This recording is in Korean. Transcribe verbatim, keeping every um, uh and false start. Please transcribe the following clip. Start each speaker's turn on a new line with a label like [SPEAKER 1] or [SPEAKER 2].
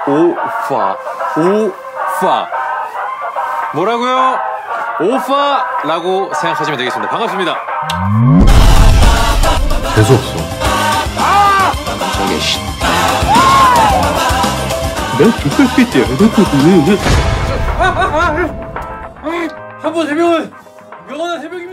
[SPEAKER 1] 오파, 오파. 뭐라고요? 오파라고 생각하시면 되겠습니다. 반갑습니다.
[SPEAKER 2] 재수없어.
[SPEAKER 1] 아! 저게 씨.
[SPEAKER 2] 내가 죽을 수 있지.
[SPEAKER 1] 한번 해명은 영원한 해명입니다.